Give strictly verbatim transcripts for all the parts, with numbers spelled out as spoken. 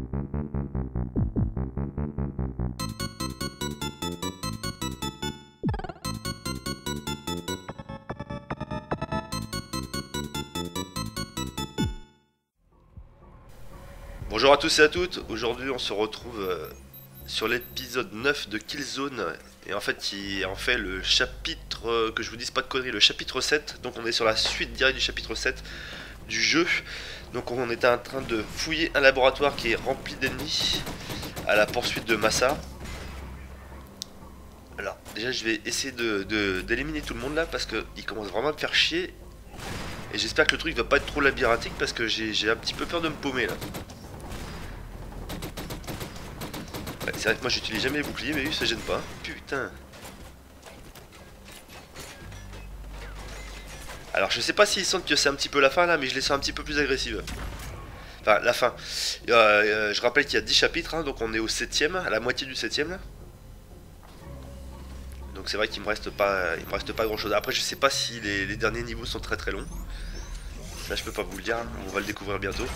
Bonjour à tous et à toutes, aujourd'hui on se retrouve euh, sur l'épisode neuf de Killzone. Et en fait, qui est en fait le chapitre, euh, que je vous dise pas de conneries, le chapitre sept. Donc on est sur la suite directe du chapitre sept du jeu. Donc on était en train de fouiller un laboratoire qui est rempli d'ennemis à la poursuite de Massa. Alors déjà je vais essayer de, de- d'éliminer tout le monde là parce qu'il commence vraiment à me faire chier. Et j'espère que le truc va pas être trop labyrinthique parce que j'ai j'ai un petit peu peur de me paumer là. Ouais, c'est vrai que moi j'utilise jamais les boucliers, mais lui ça gêne pas. Putain. Alors je sais pas s'ils sentent que c'est un petit peu la fin là, mais je les sens un petit peu plus agressives. Enfin la fin. Euh, euh, je rappelle qu'il y a dix chapitres, hein, donc on est au septième, à la moitié du septième là. Donc c'est vrai qu'il me reste pas, il me reste pas grand chose. Après je sais pas si les, les derniers niveaux sont très très longs. Ça je peux pas vous le dire, hein. On va le découvrir bientôt.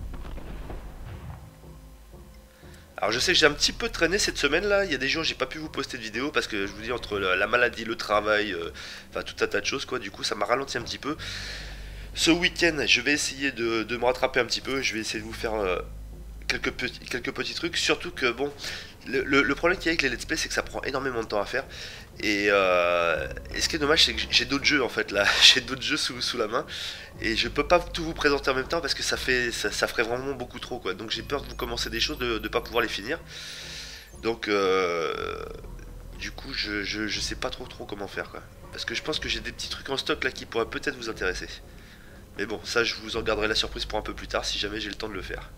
Alors je sais que j'ai un petit peu traîné cette semaine là, il y a des jours j'ai pas pu vous poster de vidéo parce que je vous dis entre la, la maladie, le travail, euh, enfin tout un tas de choses quoi, du coup ça m'a ralenti un petit peu. Ce week-end je vais essayer de, de me rattraper un petit peu, je vais essayer de vous faire euh, quelques, petits, quelques petits trucs, surtout que bon, le, le- le problème qu'il y a avec les let's play c'est que ça prend énormément de temps à faire. Et, euh, et ce qui est dommage c'est que j'ai d'autres jeux en fait là, j'ai d'autres jeux sous, sous la main. Et je peux pas tout vous présenter en même temps parce que ça fait ça, ça ferait vraiment beaucoup trop quoi. Donc j'ai peur de vous commencer des choses, de ne pas pouvoir les finir. Donc euh, du coup je, je, je sais pas trop trop comment faire quoi. Parce que je pense que j'ai des petits trucs en stock là qui pourraient peut-être vous intéresser. Mais bon, ça je vous en garderai la surprise pour un peu plus tard si jamais j'ai le temps de le faire.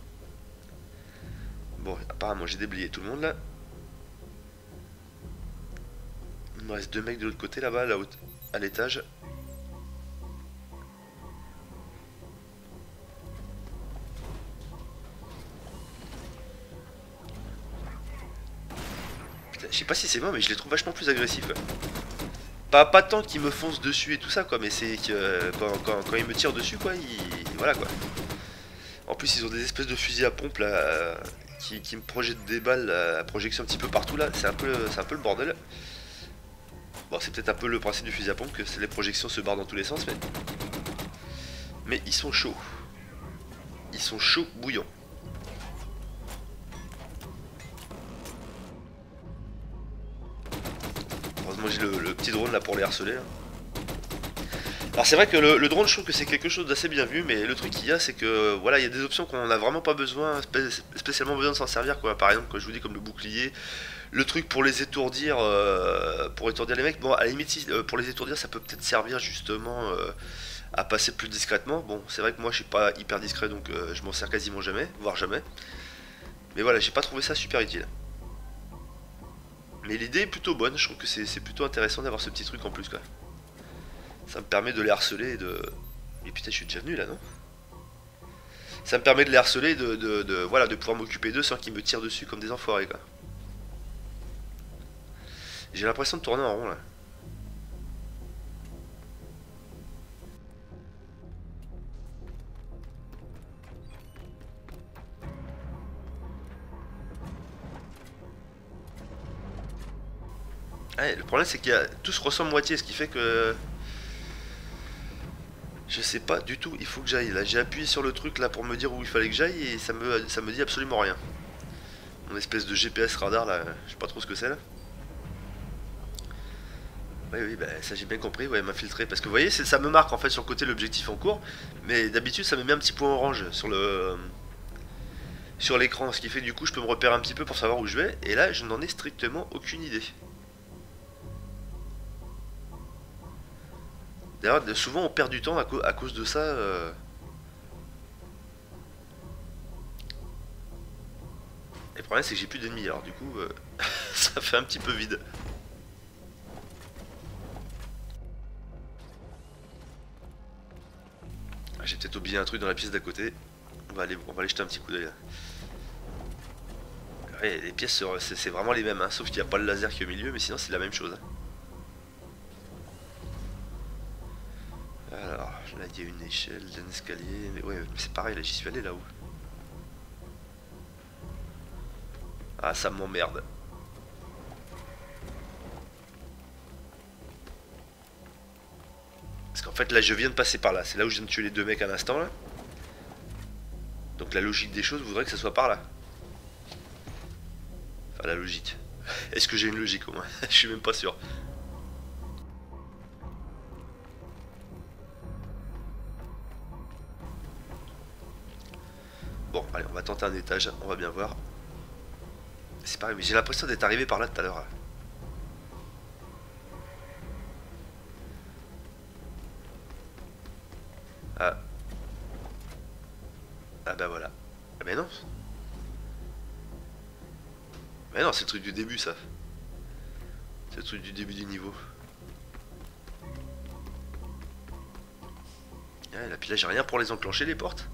Bon, apparemment j'ai déblayé tout le monde là. Il me reste deux mecs de l'autre côté là-bas, là, à l'étage. Putain, je sais pas si c'est moi mais je les trouve vachement plus agressifs quoi. Pas, pas tant qu'ils me foncent dessus et tout ça quoi, mais c'est que euh, quand, quand, quand ils me tirent dessus quoi, ils... voilà quoi. En plus ils ont des espèces de fusils à pompe là, euh, qui, qui me projettent des balles à projection un petit peu partout là, c'est un peu, c'est un peu le bordel. Bon c'est peut-être un peu le principe du fusil à pompe que les projections se barrent dans tous les sens mais... Mais ils sont chauds. Ils sont chauds bouillants. Heureusement j'ai le, le petit drone là pour les harceler là. Alors c'est vrai que le, le drone, je trouve que c'est quelque chose d'assez bien vu, mais le truc qu'il y a, c'est que voilà, il y a des options qu'on n'a vraiment pas besoin, spé spécialement besoin de s'en servir quoi. Par exemple, quand je vous dis comme le bouclier, le truc pour les étourdir, euh, pour étourdir les mecs. Bon, à la limite, si, euh, pour les étourdir, ça peut peut-être servir justement euh, à passer plus discrètement. Bon, c'est vrai que moi, je suis pas hyper discret, donc euh, je m'en sers quasiment jamais, voire jamais. Mais voilà, j'ai pas trouvé ça super utile. Mais l'idée est plutôt bonne. Je trouve que c'est plutôt intéressant d'avoir ce petit truc en plus quoi. Ça me permet de les harceler et de... Mais putain, je suis déjà venu là, non? Ça me permet de les harceler et de, de, de, voilà, de pouvoir m'occuper d'eux sans qu'ils me tirent dessus comme des enfoirés, quoi. J'ai l'impression de tourner en rond, là. Ouais, le problème, c'est qu'il y a... Tout se ressemble moitié, ce qui fait que... Je sais pas du tout, il faut que j'aille. Là, j'ai appuyé sur le truc, là, pour me dire où il fallait que j'aille, et ça me, ça me dit absolument rien. Mon espèce de G P S radar, là, je sais pas trop ce que c'est, là. Oui, oui, bah, ça j'ai bien compris, ouais, m'infiltrer. Parce que vous voyez, ça me marque en fait sur le côté l'objectif en cours. Mais d'habitude, ça me met un petit point orange sur le sur l'écran. Ce qui fait que du coup, je peux me repérer un petit peu pour savoir où je vais. Et là, je n'en ai strictement aucune idée. D'ailleurs, souvent on perd du temps à, co à cause de ça. Euh... Et le problème, c'est que j'ai plus d'ennemis. Alors, du coup, euh, ça fait un petit peu vide. Ah, j'ai peut-être oublié un truc dans la pièce d'à côté. On va aller, on va aller jeter un petit coup d'œil là. Ouais, les pièces, c'est vraiment les mêmes, hein, sauf qu'il n'y a pas le laser qui est au milieu, mais sinon c'est la même chose. Alors, là il y a une échelle, un escalier, mais ouais, c'est pareil, là j'y suis allé là-haut. Ah, ça m'emmerde. Parce qu'en fait là je viens de passer par là. C'est là où je viens de tuer les deux mecs à l'instant là. Donc la logique des choses voudrait que ça soit par là. Enfin la logique. Est-ce que j'ai une logique au moins? Je suis même pas sûr. Bon allez on va tenter un étage. On va bien voir. C'est pareil mais j'ai l'impression d'être arrivé par là tout à l'heure. Ah. Ah bah voilà. Ah mais non. Mais non, c'est le truc du début ça. C'est le truc du début du niveau. Ah, là, puis là j'ai rien pour les enclencher les portes.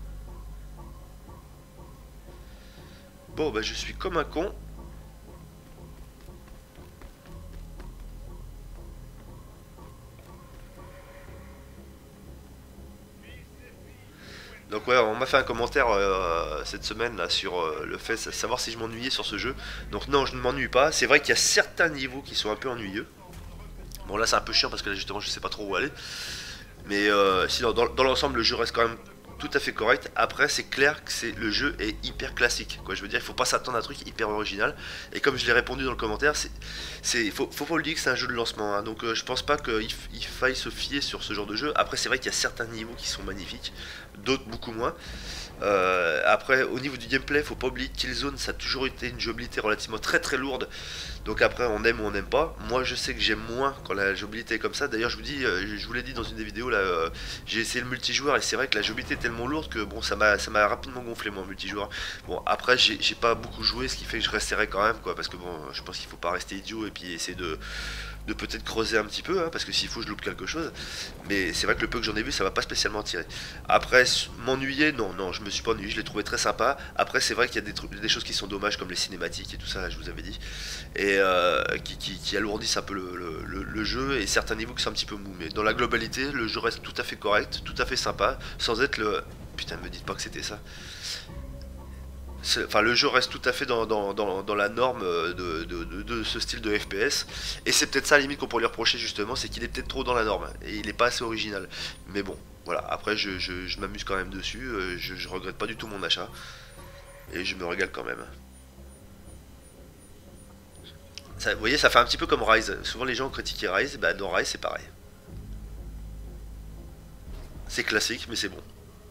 Bon bah je suis comme un con. Donc ouais, on m'a fait un commentaire euh, cette semaine là sur euh, le fait de savoir si je m'ennuyais sur ce jeu. Donc non, je ne m'ennuie pas. C'est vrai qu'il y a certains niveaux qui sont un peu ennuyeux. Bon là c'est un peu chiant parce que là justement je sais pas trop où aller. Mais euh, sinon dans, dans l'ensemble le jeu reste quand même tout à fait correct. Après c'est clair que c'est le jeu est hyper classique. Quoi, je veux dire il faut pas s'attendre à un truc hyper original. Et comme je l'ai répondu dans le commentaire, c'est, c'est faut, faut pas le dire que c'est un jeu de lancement. Hein. Donc euh, je pense pas qu'il il faille se fier sur ce genre de jeu. Après c'est vrai qu'il y a certains niveaux qui sont magnifiques, d'autres beaucoup moins. Euh, après au niveau du gameplay, faut pas oublier que Killzone ça a toujours été une jouabilité relativement très très lourde. Donc après on aime ou on n'aime pas. Moi je sais que j'aime moins quand la jouabilité est comme ça. D'ailleurs je vous dis, euh, je vous l'ai dit dans une des vidéos là, euh, j'ai essayé le multijoueur et c'est vrai que la jouabilité est tellement lourde que bon ça m'a ça m'a rapidement gonflé moi en multijoueur. Bon après j'ai j'ai pas beaucoup joué, ce qui fait que je resterai quand même quoi, parce que bon je pense qu'il faut pas rester idiot et puis essayer de de peut-être creuser un petit peu, hein, parce que s'il faut je loupe quelque chose. Mais c'est vrai que le peu que j'en ai vu ça m'a pas spécialement attiré. Après m'ennuyer, non, non, je me suis pas ennuyé, je l'ai trouvé très sympa. Après c'est vrai qu'il y a des, trucs, des choses qui sont dommages comme les cinématiques et tout ça, là, je vous avais dit. Et euh, qui, qui, qui alourdissent un peu le, le, le, le jeu et certains niveaux qui sont un petit peu mous. Mais dans la globalité, le jeu reste tout à fait correct, tout à fait sympa, sans être le... Putain, me dites pas que c'était ça. Enfin, le jeu reste tout à fait dans, dans, dans, dans la norme de, de, de, de ce style de F P S. Et c'est peut-être ça, à la limite, qu'on pourrait lui reprocher, justement, c'est qu'il est peut-être trop dans la norme. Et il n'est pas assez original. Mais bon, voilà. Après, je, je, je m'amuse quand même dessus. Je, je regrette pas du tout mon achat. Et je me régale quand même. Ça, vous voyez, ça fait un petit peu comme Rise. Souvent, les gens ont critiqué Rise. Bah, dans Rise, c'est pareil. C'est classique, mais c'est bon.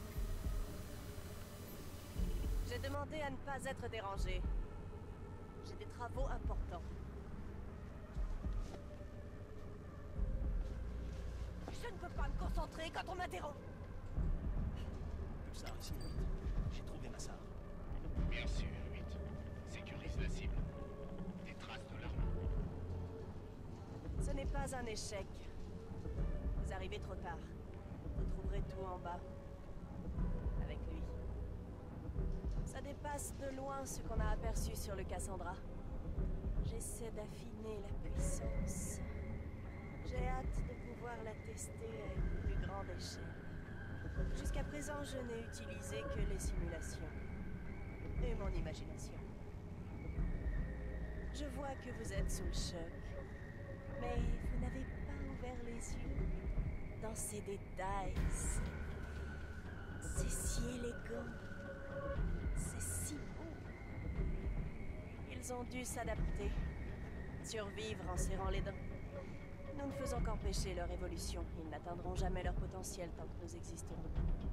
J'ai demandé à ne pas être dérangé. J'ai des travaux importants. Je ne peux pas me concentrer quand on m'interrompt. Pulsar ici, j'ai trouvé ma sœur. Bien sûr, huit. Sécurise la cible. Des traces de l'arme. Ce n'est pas un échec. Vous arrivez trop tard. Vous trouverez tout en bas. Avec lui. Ça dépasse de loin ce qu'on a aperçu sur le Cassandra. J'essaie d'affiner la puissance. J'ai hâte de pouvoir la tester à une plus grande échelle. Jusqu'à présent, je n'ai utilisé que les simulations. Et mon imagination. Je vois que vous êtes sous le choc. Mais vous n'avez pas ouvert les yeux dans ces détails. C'est si élégant. C'est si beau. Ils ont dû s'adapter. Survivre en serrant les dents. Nous ne faisons qu'empêcher leur évolution. Ils n'atteindront jamais leur potentiel tant que nous existerons.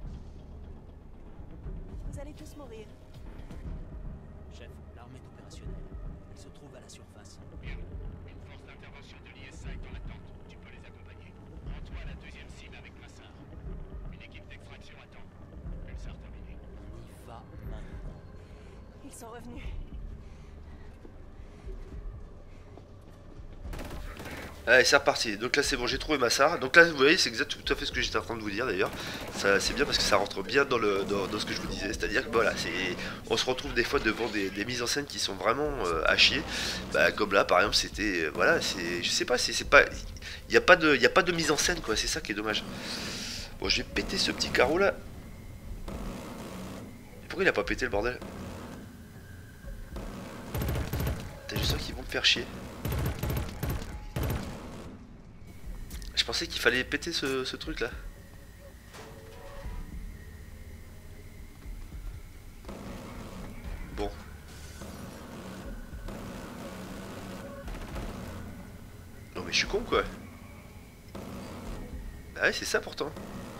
Vous allez tous mourir. Chef, l'arme est opérationnelle. Elle se trouve à la surface. Bien. Une force d'intervention de l'I S A est en attente. Tu peux les accompagner. Rends-toi à la deuxième cible avec Massar. Une équipe d'extraction attend. Pulsar terminé. On y va maintenant. Ils sont revenus. Allez, c'est reparti. Donc là, c'est bon, j'ai trouvé ma Sarah. Donc là, vous voyez, c'est exactement tout à fait ce que j'étais en train de vous dire d'ailleurs. Ça, c'est bien parce que ça rentre bien dans, le, dans, dans ce que je vous disais. C'est-à-dire que voilà, c'est, on se retrouve des fois devant des, des mises en scène qui sont vraiment euh, à chier. Bah, comme là, par exemple, c'était. Euh, voilà, c'est. Je sais pas, c'est, c'est pas. Il n'y a, pas de, y a pas de mise en scène, quoi. C'est ça qui est dommage. Bon, je vais péter ce petit carreau là. Pourquoi il a pas pété le bordel? T'as juste sûr qu'ils vont me faire chier. Je pensais qu'il fallait péter ce, ce truc là. Bon. Non mais je suis con quoi. Ah ouais c'est ça pourtant.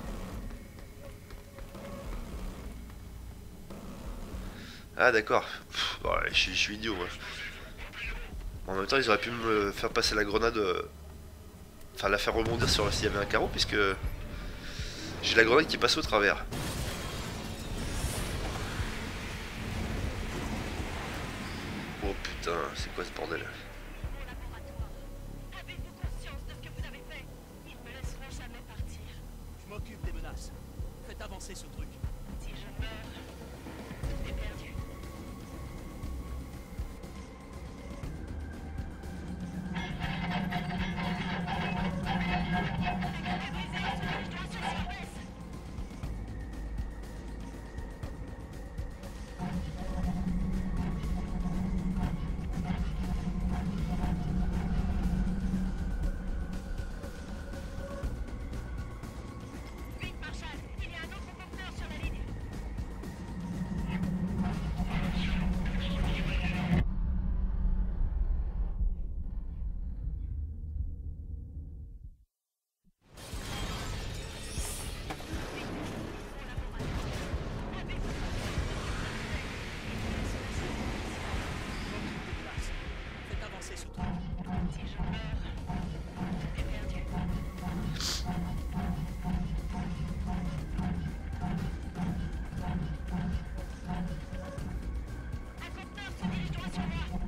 Ah d'accord. Bon, ouais, je, je suis idiot moi. En même temps ils auraient pu me faire passer la grenade. Euh... Enfin la faire rebondir sur s'il y avait un carreau puisque j'ai la grenade qui passe au travers. Oh putain, c'est quoi ce bordel? Je m'occupe des menaces. Faites avancer ce truc. Si je meurs, t'es perdu. Vite, Marshall, il y a un autre conteneur sur la ligne. Je m'occupe des menaces. Faites avancer ce truc. Si je meurs, t'es perdu. Un conteneur se dirige droit sur moi.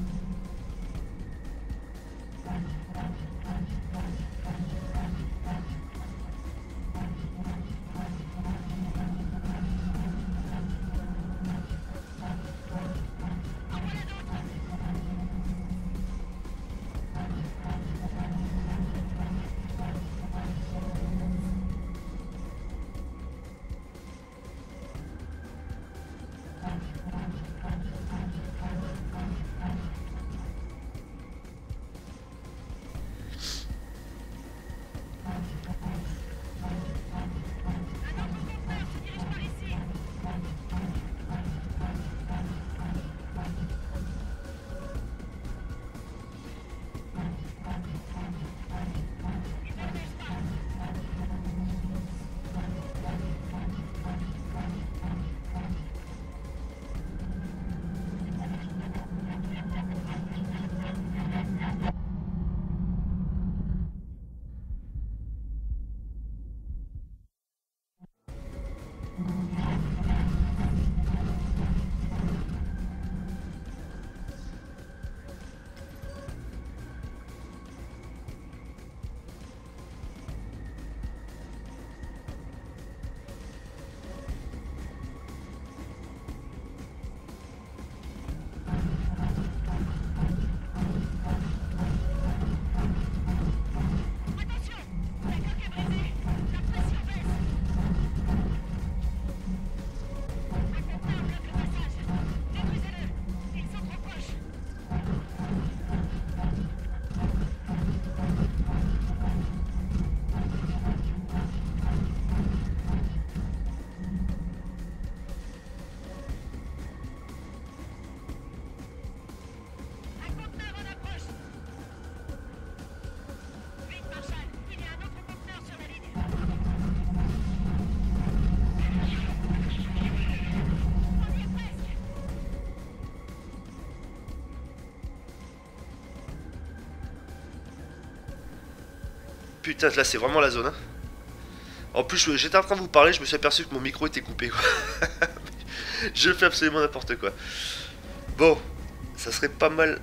En voilà d'autres. Un autre conteneur se dirige par ici. Il ne bouge pas. Attention, la coque est brisée. La pression baisse. Un conteneur bloque le passage. Détruisez-le. Ils sont trop proches. Un conteneur en approche. Vite, Marshall, il y a un autre conteneur sur la ligne. On y est presque. Putain là c'est vraiment la zone hein. En plus je- j'étais en train de vous parler, je me suis aperçu que mon micro était coupé quoi. Je fais absolument n'importe quoi. Bon, ça serait pas mal.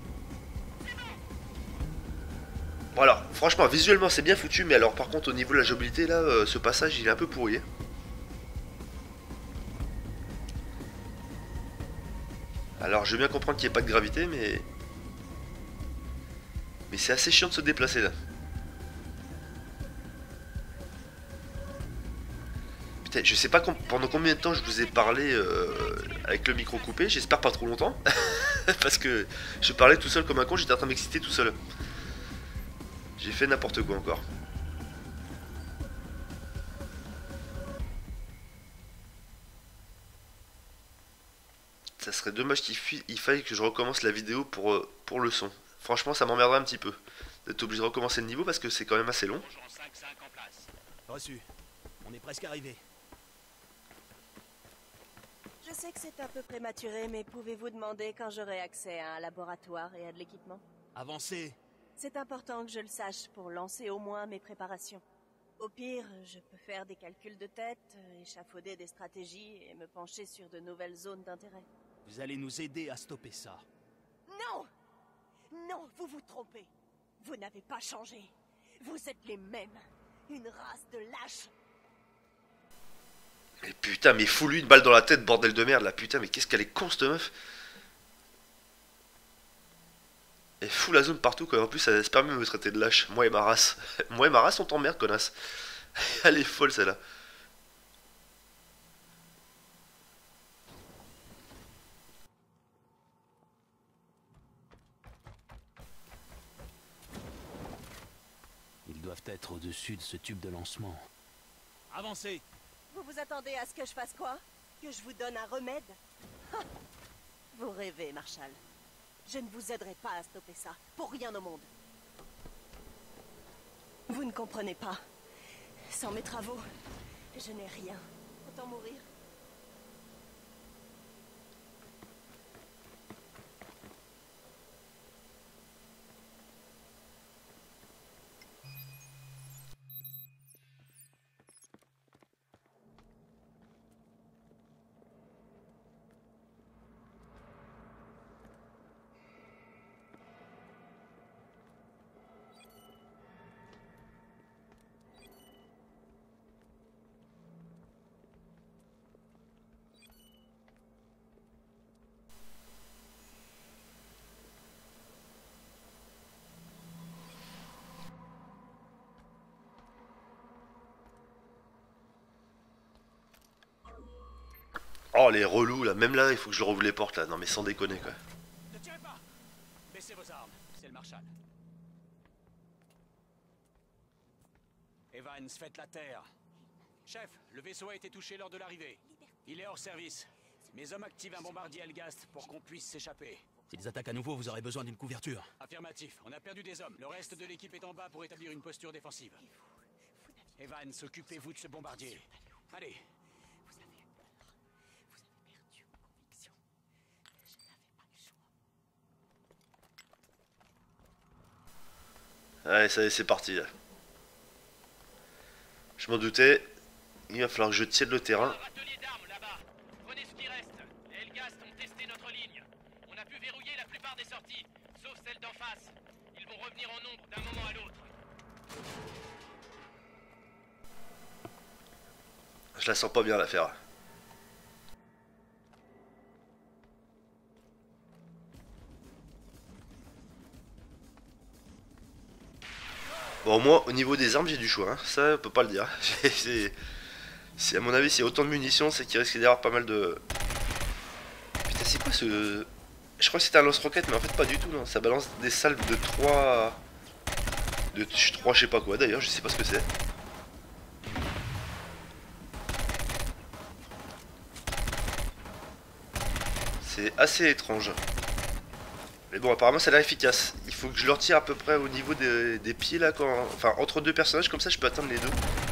Bon alors, franchement, visuellement c'est bien foutu, mais alors par contre au niveau de la jouabilité là, euh, ce passage il est un peu pourri. Alors je veux bien comprendre qu'il n'y ait pas de gravité, mais... Mais c'est assez chiant de se déplacer là. Putain, Putain, je sais pas com pendant combien de temps je vous ai parlé euh, avec le micro coupé, j'espère pas trop longtemps. Parce que je parlais tout seul comme un con, j'étais en train de m'exciter tout seul. J'ai fait n'importe quoi encore. Ça serait dommage qu'il il faille que je recommence la vidéo pour, euh, pour le son. Franchement, ça m'emmerderait un petit peu d'être obligé de recommencer le niveau parce que c'est quand même assez long. Plongeon cinq cinq en place. Reçu. On est presque arrivé. Je sais que c'est un peu prématuré, mais pouvez-vous demander quand j'aurai accès à un laboratoire et à de l'équipement? Avancez. C'est important que je le sache pour lancer au moins mes préparations. Au pire, je peux faire des calculs de tête, échafauder des stratégies et me pencher sur de nouvelles zones d'intérêt. Vous allez nous aider à stopper ça. Non! Non, vous vous trompez. Vous n'avez pas changé. Vous êtes les mêmes. Une race de lâches. Mais putain, mais fous-lui une balle dans la tête, bordel de merde, là, putain, mais qu'est-ce qu'elle est con, cette meuf. Elle fout la zone partout, quoi. En plus, elle se permet de me traiter de lâche. Moi et ma race. Moi et ma race, on t'emmerde, connasse. Elle est folle, celle-là. Ils doivent être au-dessus de ce tube de lancement. Avancez. Vous vous attendez à ce que je fasse quoi? Que je vous donne un remède? Ha! Vous rêvez, Marshall. Je ne vous aiderai pas à stopper ça, pour rien au monde. Vous ne comprenez pas. Sans mes travaux, je n'ai rien. Autant mourir. Oh, les relous, là. Même là, il faut que je leur ouvre les portes, là. Non, mais sans déconner, quoi. Ne tirez pas. Baissez vos armes. C'est le Marshal. Evans, faites la terre. Chef, le vaisseau a été touché lors de l'arrivée. Il est hors service. Mes hommes activent un bombardier Helghast pour qu'on puisse s'échapper. S'ils attaquent à nouveau, vous aurez besoin d'une couverture. Affirmatif. On a perdu des hommes. Le reste de l'équipe est en bas pour établir une posture défensive. Evans, occupez-vous de ce bombardier. Allez. Allez, ça y est, c'est parti, là. Je m'en doutais. Il va falloir que je tienne le terrain. Un atelier d'armes là-bas. Prenez ce qui reste. Les Helghast ont testé notre ligne. On a pu verrouiller la plupart des sorties, sauf celle d'en face. Ils vont revenir en nombre d'un moment à l'autre. Je la sens pas bien, l'affaire. Bon, au moins, au niveau des armes, j'ai du choix. Hein. Ça, on peut pas le dire. C'est, à mon avis, s'il y a autant de munitions, c'est qu'il risque d'y avoir pas mal de... Putain, c'est quoi ce... Je crois que c'était un lance-roquette, mais en fait, pas du tout, non. Ça balance des salves de trois... De trois, je sais pas quoi, d'ailleurs, je sais pas ce que c'est. C'est assez étrange. Mais bon, apparemment ça a l'air efficace. Il faut que je leur tire à peu près au niveau des, des pieds là, quand... Enfin, entre deux personnages, comme ça je peux atteindre les deux.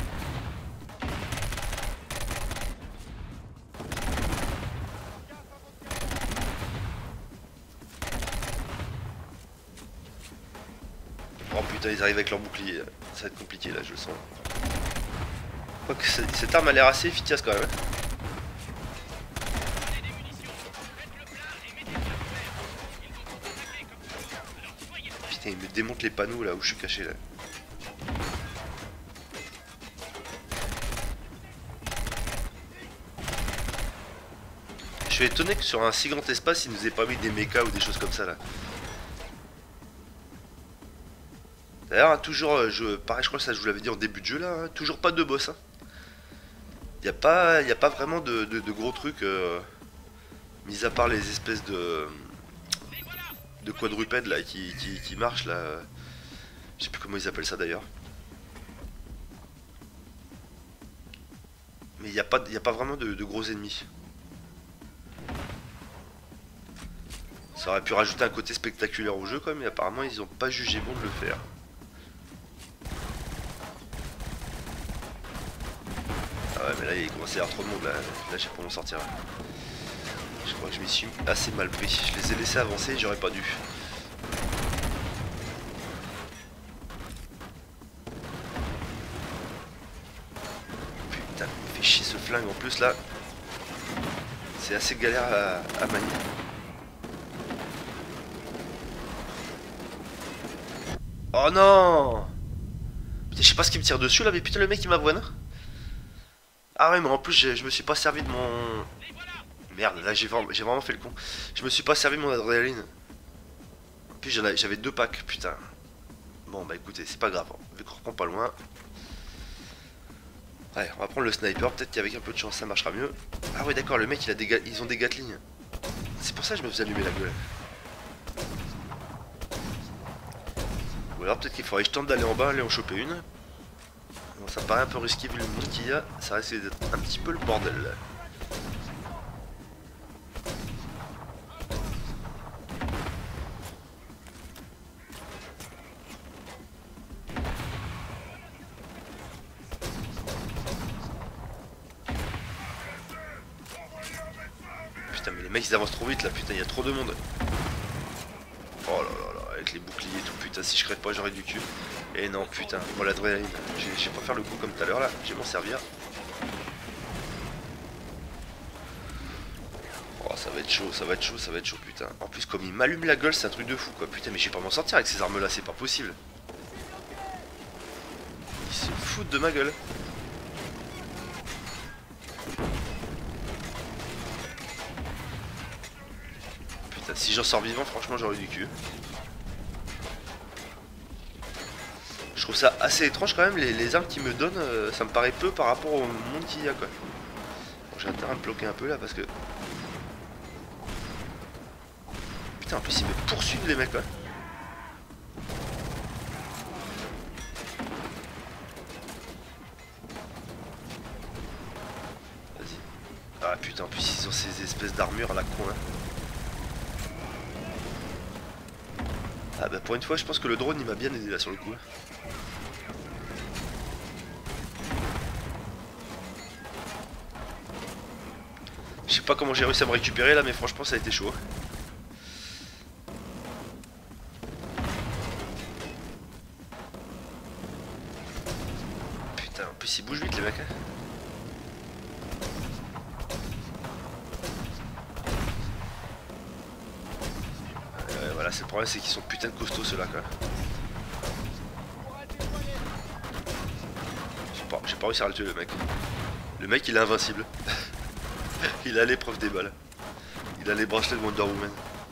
Oh putain, ils arrivent avec leur bouclier. Ça va être compliqué là, je le sens. Quoique cette arme a l'air assez efficace quand même. Il me démonte les panneaux là où je suis caché là. Je suis étonné que sur un si grand espace il nous ait pas mis des mechas ou des choses comme ça là. D'ailleurs, hein, toujours, je, pareil, je crois que ça je vous l'avais dit en début de jeu là, hein, toujours pas de boss. Hein. y a pas, y a pas vraiment de, de, de gros trucs, euh, mis à part les espèces de de quadrupèdes là qui, qui, qui marchent là. Je sais plus comment ils appellent ça d'ailleurs. Mais il n'y a, a pas vraiment de, de gros ennemis. Ça aurait pu rajouter un côté spectaculaire au jeu quand même, mais apparemment ils n'ont pas jugé bon de le faire. Ah ouais, mais là il commence à y avoir trop de monde là, là je sais pas m'en sortir. Je crois que je m'y suis assez mal pris. Je les ai laissés avancer, j'aurais pas dû. Putain, il me fait chier ce flingue en plus là. C'est assez galère à, à manier. Oh non! Putain, je sais pas ce qui me tire dessus là, mais putain le mec il m'avoine. Ah ouais, mais en plus je me suis pas servi de mon... Merde, là j'ai vraiment, vraiment fait le con. Je me suis pas servi de mon adrénaline. En plus j'avais deux packs, putain. Bon bah écoutez, c'est pas grave, vu qu'on reprend pas loin. Ouais, on va prendre le sniper, peut-être qu'avec un peu de chance ça marchera mieux. Ah ouais d'accord, le mec il a des ils ont des gatling. C'est pour ça que je me faisais allumer la gueule. Ou alors peut-être qu'il faudrait que je tente d'aller en bas, aller en choper une. Bon, ça me paraît un peu risqué vu le monde qu'il y a, ça risque d'être un petit peu le bordel là. Putain mais les mecs ils avancent trop vite là, putain il y a trop de monde. Oh là là là, avec les boucliers et tout, putain si je crève pas j'aurais du cul. Et non putain, moi l'adrénaline, je vais pas faire le coup comme tout à l'heure là, je vais m'en servir. Oh ça va être chaud, ça va être chaud, ça va être chaud putain. En plus comme il m'allume la gueule c'est un truc de fou quoi, putain mais je vais pas m'en sortir avec ces armes là, c'est pas possible. Ils se foutent de ma gueule. Putain si j'en sors vivant franchement j'aurais du cul. Je trouve ça assez étrange quand même, les, les armes qu'ils me donnent, euh, ça me paraît peu par rapport au monde qu'il y a quoi. Bon, j'ai intérêt à me bloquer un peu là parce que... Putain en plus ils me poursuivent les mecs quoi. Vas-y. Ah putain en plus ils ont ces espèces d'armures à la con là. Ah bah pour une fois je pense que le drone il m'a bien aidé là sur le coup. Je sais pas comment j'ai réussi à me récupérer là mais franchement ça a été chaud. Putain en plus ils bougent vite les mecs hein. Euh, voilà c'est le problème c'est qu'ils sont putain de costauds ceux-là quoi. J'ai pas, j'ai pas réussi à le tuer le mec. Le mec il est invincible. Il a l'épreuve des balles. Il a les bracelets de Wonder Woman.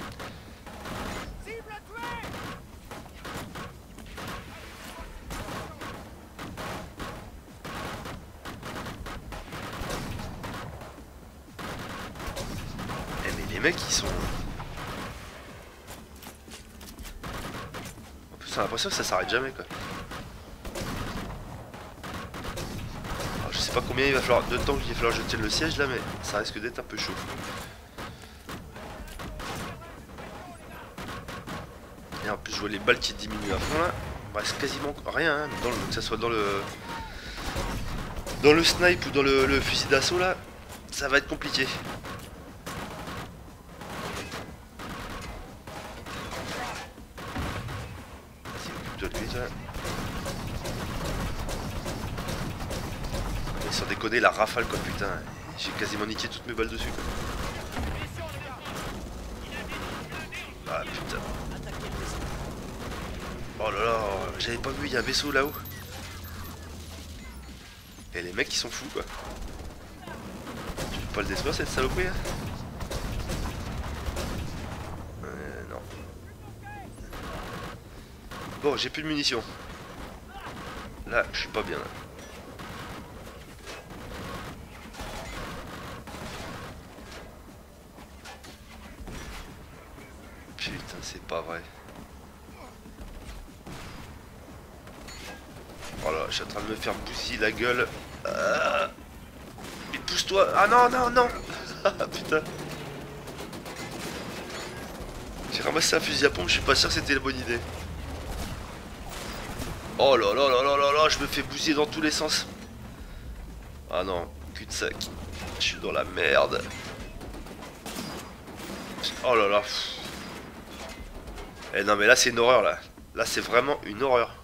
Eh mais les mecs ils sont... En plus on a l'impression que ça s'arrête jamais quoi. Alors, je sais pas combien il va falloir de temps qu'il va falloir que je tienne le siège là mais ça risque d'être un peu chaud. Et en plus je vois les balles qui diminuent à fond là. Il me reste quasiment rien hein, dans le, que ça soit dans le dans le snipe ou dans le, le fusil d'assaut là, ça va être compliqué. Vas-y occupe-toi de lui toi. Mais sans déconner la rafale quoi putain, j'ai quasiment niqué toutes mes balles dessus quoi. Ah putain. Oh là là, j'avais pas vu, il y a un vaisseau là-haut. Et les mecs ils sont fous quoi. Tu peux pas le détruire cette saloperie hein. Euh non. Bon j'ai plus de munitions. Là je suis pas bien là. Putain, c'est pas vrai. Voilà, je suis en train de me faire bousiller la gueule. Ah. Mais pousse-toi. Ah non, non, non. Putain. J'ai ramassé un fusil à pompe, je suis pas sûr que c'était la bonne idée. Oh là là là là là là, je me fais bousiller dans tous les sens. Ah non, cul-de-sac. Je suis dans la merde. Oh là là. Eh non mais là c'est une horreur là. Là c'est vraiment une horreur.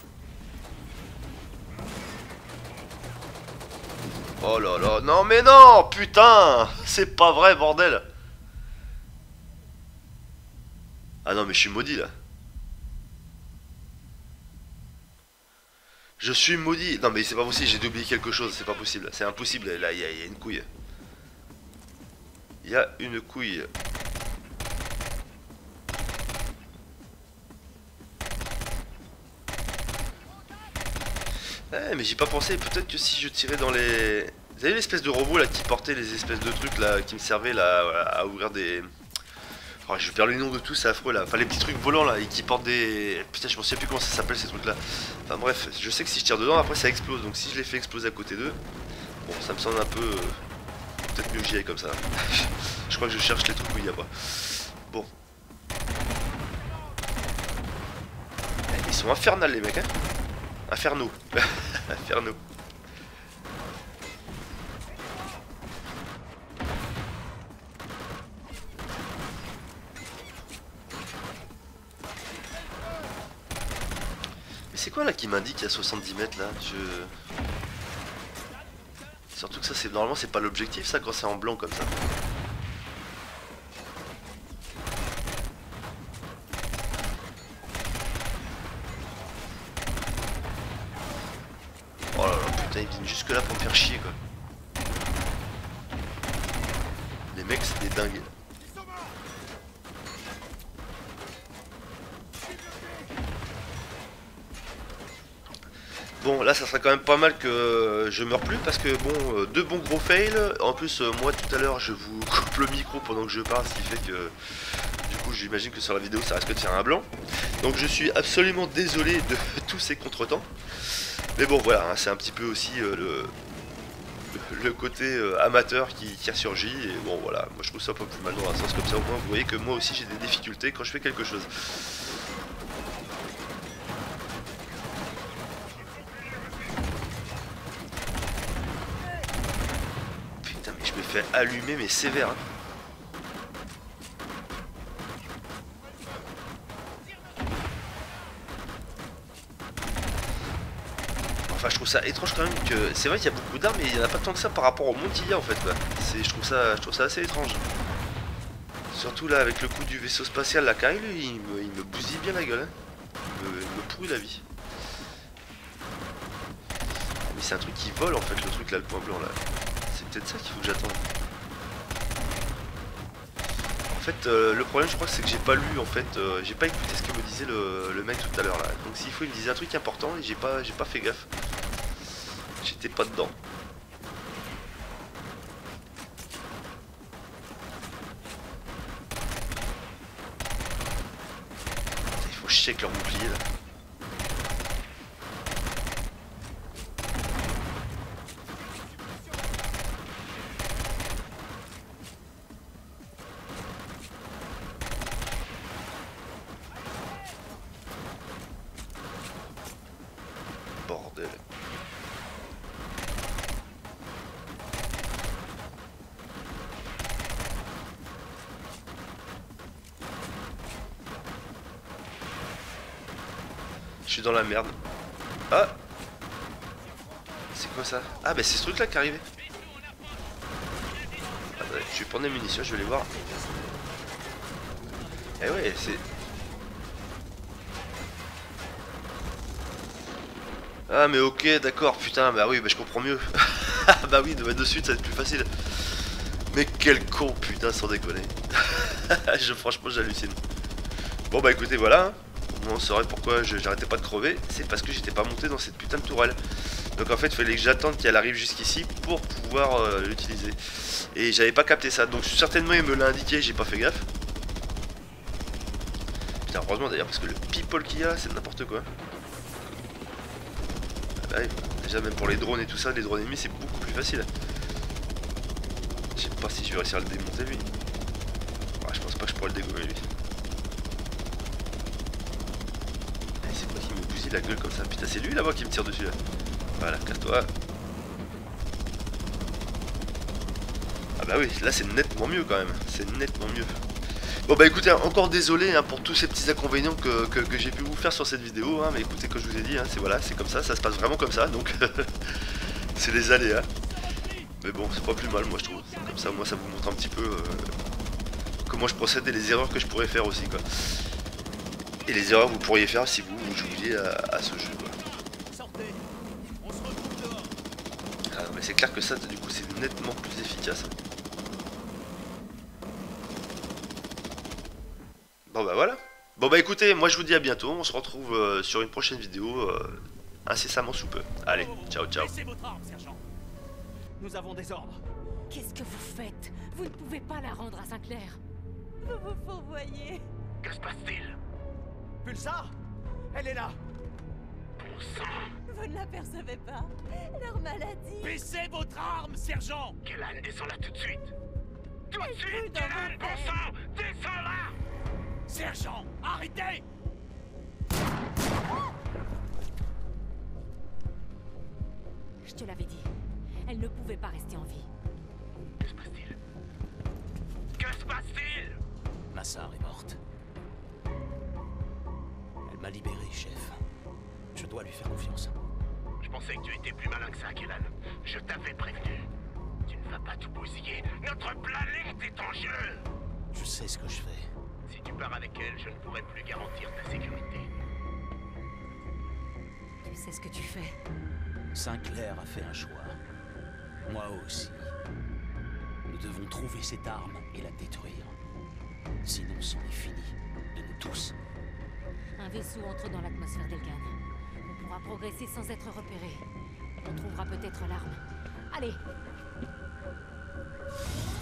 Oh là là, non mais non, putain. C'est pas vrai bordel. Ah non mais je suis maudit là. Je suis maudit. Non mais c'est pas possible, j'ai oublié quelque chose, c'est pas possible. C'est impossible, là il y, y a une couille. Il y a une couille. Ouais mais j'ai pas pensé, peut-être que si je tirais dans les... Vous avez l'espèce de robot là qui portait les espèces de trucs là, qui me servaient là à ouvrir des... Oh, je perds les noms de tous, c'est affreux là. Enfin, les petits trucs volants là, et qui portent des... Putain, je m'en souviens plus comment ça s'appelle ces trucs là. Enfin bref, je sais que si je tire dedans, après ça explose. Donc si je les fais exploser à côté d'eux, bon, ça me semble un peu... Euh... Peut-être mieux que j'y aille comme ça. Je crois que je cherche les trucs où il n'y a pas. Bon. Ils sont infernales les mecs, hein. Infernaux. Infernaux. C'est quoi là qui m'indique qu'il y a soixante-dix mètres là? Je... Surtout que ça c'est normalement c'est pas l'objectif ça quand c'est en blanc comme ça. Oh là là putain ils viennent jusque là pour me faire chier quoi. Les mecs c'est des dingues. Bon là ça serait quand même pas mal que je meure plus parce que bon deux bons gros fails. En plus moi tout à l'heure je vous coupe le micro pendant que je parle, ce qui fait que du coup j'imagine que sur la vidéo ça risque de faire un blanc. Donc je suis absolument désolé de tous ces contretemps. Mais bon voilà hein, c'est un petit peu aussi euh, le, le côté euh, amateur qui, qui ressurgit. Et bon voilà moi je trouve ça pas plus mal dans un sens comme ça, au moins vous voyez que moi aussi j'ai des difficultés quand je fais quelque chose. Fait allumer mais sévère hein. Enfin je trouve ça étrange quand même que c'est vrai qu'il y a beaucoup d'armes mais il n'y en a pas tant que ça par rapport au monde qu'il y a en fait quoi. C'est je trouve ça je trouve ça assez étrange. Surtout là avec le coup du vaisseau spatial là car lui il me, il me bousille bien la gueule hein. Il me, il me pourrit la vie. Mais c'est un truc qui vole en fait le truc là le point blanc là. C'est peut-être ça qu'il faut que j'attende. En fait euh, le problème je crois c'est que j'ai pas lu en fait, euh, j'ai pas écouté ce que me disait le, le mec tout à l'heure là. Donc s'il faut il me disait un truc important et j'ai pas j'ai pas fait gaffe. J'étais pas dedans. Il faut chier avec leur bouclier là. Bordel. Je suis dans la merde. Ah! C'est quoi ça? Ah bah c'est ce truc là qui est arrivé. Attendez, je vais prendre des munitions, je vais les voir. Eh ouais, c'est... Ah mais ok d'accord putain bah oui bah je comprends mieux. Bah oui de mettre de suite ça va être plus facile. Mais quel con putain sans déconner. je, Franchement j'hallucine. Bon bah écoutez voilà. On saurait pourquoi j'arrêtais pas de crever. C'est parce que j'étais pas monté dans cette putain de tourelle. Donc en fait il fallait que j'attende qu'elle arrive jusqu'ici pour pouvoir euh, l'utiliser. Et j'avais pas capté ça. Donc certainement il me l'a indiqué, j'ai pas fait gaffe. Putain, heureusement d'ailleurs, parce que le people qu'il y a, c'est n'importe quoi. Ah bah, déjà, même pour les drones et tout ça, les drones ennemis, c'est beaucoup plus facile. Je sais pas si je vais réussir à le démonter lui. Ouais, je pense pas que je pourrais le dégommer lui. Eh, c'est quoi qui me bousille la gueule comme ça? Putain, c'est lui là-bas qui me tire dessus là. Voilà, casse-toi. Ah bah oui, là c'est nettement mieux quand même. C'est nettement mieux. Bon bah écoutez, encore désolé hein, pour tous ces petits inconvénients que, que, que j'ai pu vous faire sur cette vidéo, hein, mais écoutez, comme je vous ai dit, hein, c'est voilà, c'est comme ça, ça se passe vraiment comme ça, donc c'est les aléas. Mais bon, c'est pas plus mal, moi je trouve. Comme ça, moi ça vous montre un petit peu euh, comment je procède et les erreurs que je pourrais faire aussi, quoi. Et les erreurs que vous pourriez faire si vous, vous jouiez à, à ce jeu, quoi. Ah, mais c'est clair que ça, du coup, c'est nettement plus efficace. Bon bah voilà. Bon bah écoutez, moi je vous dis à bientôt. On se retrouve euh, sur une prochaine vidéo euh, incessamment sous peu. Allez, ciao ciao. Laissez votre arme, sergent. Nous avons des ordres. Qu'est-ce que vous faites? Vous ne pouvez pas la rendre à Sinclair. Vous vous fourvoyez. Que se passe-t-il? Pulsar, elle est là. Bon sang! Vous ne l'apercevez pas? Leur maladie. Baissez votre arme, sergent. Kellan, descends là tout de suite! Tout de Elle suite, brûle dans Kellan, vos bon veines. sang! Descends là! Sergent, arrêtez. Je te l'avais dit. Elle ne pouvait pas rester en vie. Que se passe-t-il? Que se passe-t-il? Massar est morte. Elle m'a libéré, chef. Je dois lui faire confiance. Je pensais que tu étais plus malin que ça, Kellan. Je t'avais prévenu. Tu ne vas pas tout bousiller. Notre planète est en jeu! Je sais ce que je fais. Si tu pars avec elle, je ne pourrai plus garantir ta sécurité. Tu sais ce que tu fais. Sinclair a fait un choix. Moi aussi. Nous devons trouver cette arme et la détruire. Sinon, c'en est fini de nous tous. Un vaisseau entre dans l'atmosphère d'Elgan. On pourra progresser sans être repéré. On trouvera peut-être l'arme. Allez!